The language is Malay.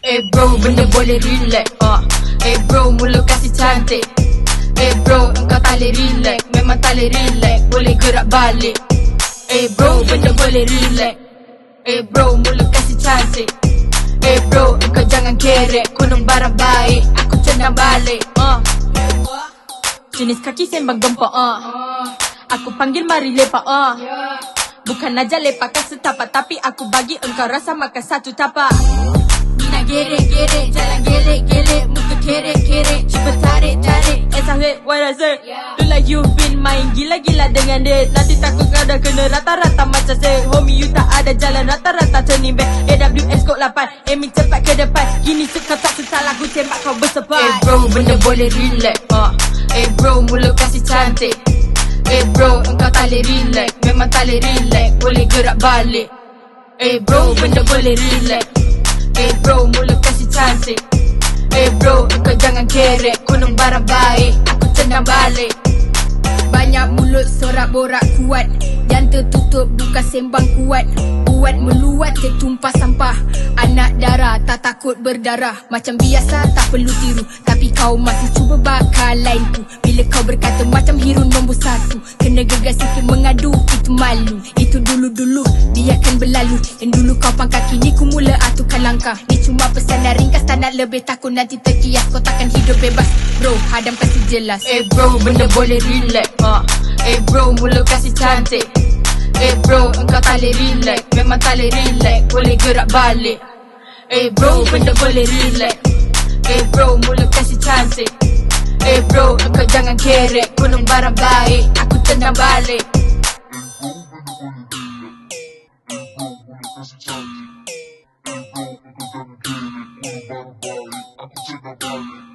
bro, benda boleh relax. Bro, mula kasih cantik. Bro, engkau tak boleh relax. Memang tak boleh relax, boleh gerak balik. Bro, benda boleh relax. Bro, mula kasih cantik. Bro, engkau jangan kerek. Konon barang baik, aku cendang balik. Jenis kaki sembang gempak. Aku panggil mari lepak. Bukan aja lepakkan setapak, tapi aku bagi engkau rasa makan satu tapak. Nak gerek-gerek, jalan gerek-gerek, muka kerek-kerek, cuba tarik-tarik. Wait, what I say? Look like you been main gila-gila dengan dia. Nanti takut kau dah kena rata-rata macam saya. Homie, you tak ada jalan rata-rata turning back. AWS kod 8, aiming cepat ke depan. Gini suka tak susah lagu tembak kau bersepat. Bro, benda boleh relax. Bro, mula kasih cantik. Bro, engkau tak boleh relax. Memang tak boleh relax, boleh gerak balik. Bro, benda boleh relax. Bro, mula kasih cantik. Bro, engkau jangan kerek. Konon barang baik, aku cendang balik. Banyak mulut sorak-borak kuat, yang tertutup bukan sembang kuat. Buat meluat tertumpah sampah. Anak darah tak takut berdarah. Macam biasa tak perlu tiru, tapi kau masih cuba bakal lainku. Bila kau berkata macam Hirun nombor 1, kena gegar sikit mengadu, itu malu. Itu dulu-dulu, biarkan berlalu. Yang dulu kau pangkat, kini ku mula aturkan langkah. Ni cuma pesanan ringkas, tak nak lebih takut nanti terkias. Kau takkan hidup bebas, bro, hadam kasih jelas. Bro, benda boleh relax. Bro, mula kasih cantik. Bro, engkau tak boleh relax. Memang tak boleh relax, boleh gerak balik. Bro, benda boleh relax. Bro, mula kasih cantik. Bro, engkau jangan kerek. Konon barang baik, aku cendang balik. Aku cakap balik.